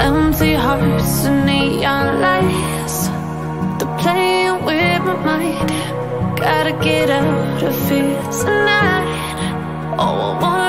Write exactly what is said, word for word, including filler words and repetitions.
Empty hearts and neon lights, they're playing with my mind. Gotta get out of here tonight. Oh, I want